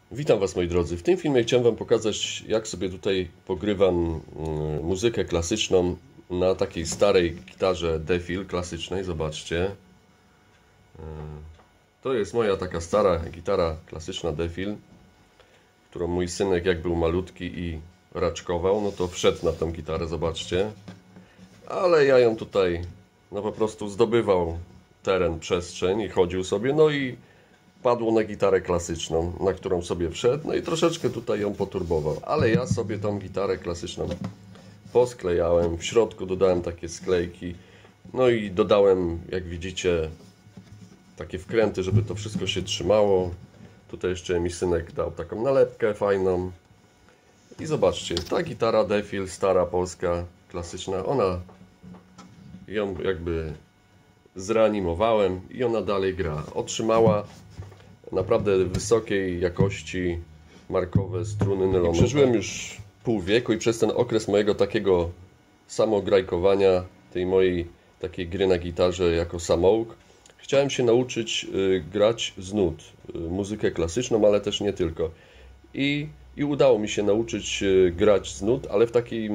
Witam Was, moi drodzy. W tym filmie chciałem Wam pokazać, jak sobie tutaj pogrywam muzykę klasyczną na takiej starej gitarze Defil klasycznej. Zobaczcie. To jest moja taka stara gitara klasyczna Defil, którą mój synek, jak był malutki i raczkował, no to wszedł na tą gitarę, zobaczcie. Ale ja ją tutaj, no po prostu zdobywał teren, przestrzeń i chodził sobie, no i padło na gitarę klasyczną, na którą sobie wszedł, no i troszeczkę tutaj ją poturbował. Ale ja sobie tą gitarę klasyczną posklejałem, w środku dodałem takie sklejki, no i dodałem, jak widzicie, takie wkręty, żeby to wszystko się trzymało. Tutaj jeszcze mi synek dał taką nalepkę fajną. I zobaczcie, ta gitara Defil, stara polska, klasyczna, ona ją jakby zreanimowałem i ona dalej gra. Otrzymała naprawdę wysokiej jakości markowe struny nylonowe. Przeżyłem już pół wieku i przez ten okres mojego takiego samograjkowania, tej mojej takiej gry na gitarze jako samouk, chciałem się nauczyć grać z nut, muzykę klasyczną, ale też nie tylko. I udało mi się nauczyć grać z nut, ale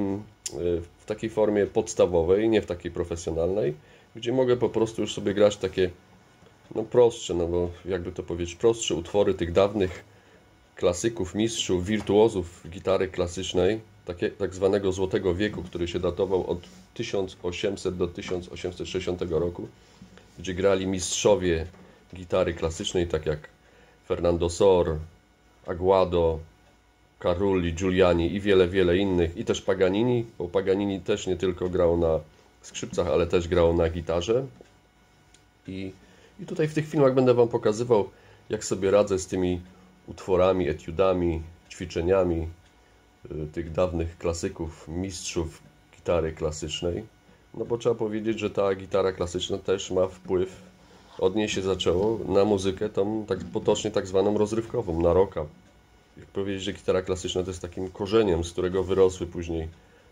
w takiej formie podstawowej, nie w takiej profesjonalnej, gdzie mogę po prostu już sobie grać takie prostsze, no bo jakby to powiedzieć, prostsze utwory tych dawnych klasyków, mistrzów, wirtuozów gitary klasycznej, tak zwanego Złotego Wieku, który się datował od 1800 do 1860 roku, gdzie grali mistrzowie gitary klasycznej, tak jak Fernando Sor, Aguado, Carulli, Giuliani i wiele innych, i też Paganini, bo Paganini też nie tylko grał na skrzypcach, ale też grał na gitarze. I tutaj w tych filmach będę Wam pokazywał, jak sobie radzę z tymi utworami, etiudami, ćwiczeniami tych dawnych klasyków, mistrzów gitary klasycznej. No bo trzeba powiedzieć, że ta gitara klasyczna też ma wpływ, od niej się zaczęło, na muzykę tą tak potocznie tak zwaną rozrywkową, na rocka. Jak powiedzieć, że gitara klasyczna to jest takim korzeniem, z którego wyrosły później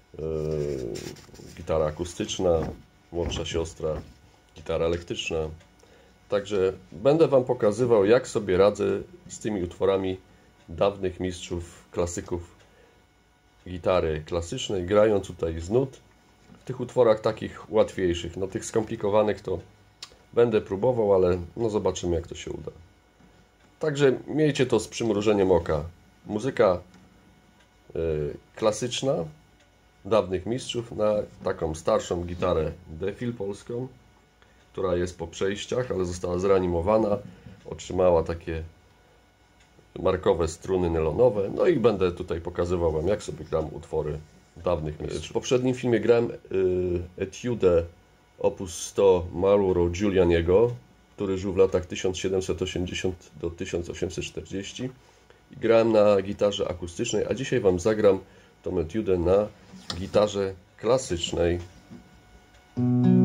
gitara akustyczna, młodsza siostra, gitara elektryczna. Także będę Wam pokazywał, jak sobie radzę z tymi utworami dawnych mistrzów, klasyków gitary klasycznej, grając tutaj z nut. W tych utworach takich łatwiejszych, no tych skomplikowanych to będę próbował, ale no zobaczymy, jak to się uda. Także miejcie to z przymrużeniem oka. Muzyka klasyczna dawnych mistrzów na taką starszą gitarę Defil polską, która jest po przejściach, ale została zreanimowana, otrzymała takie markowe struny nylonowe. No i będę tutaj pokazywał Wam, jak sobie gram utwory dawnych mistrzów. W poprzednim filmie grałem etiudę op. 100 Mauro Giulianiego, który żył w latach 1780 do 1840 i grałem na gitarze akustycznej, a dzisiaj Wam zagram tą etiudę na gitarze klasycznej.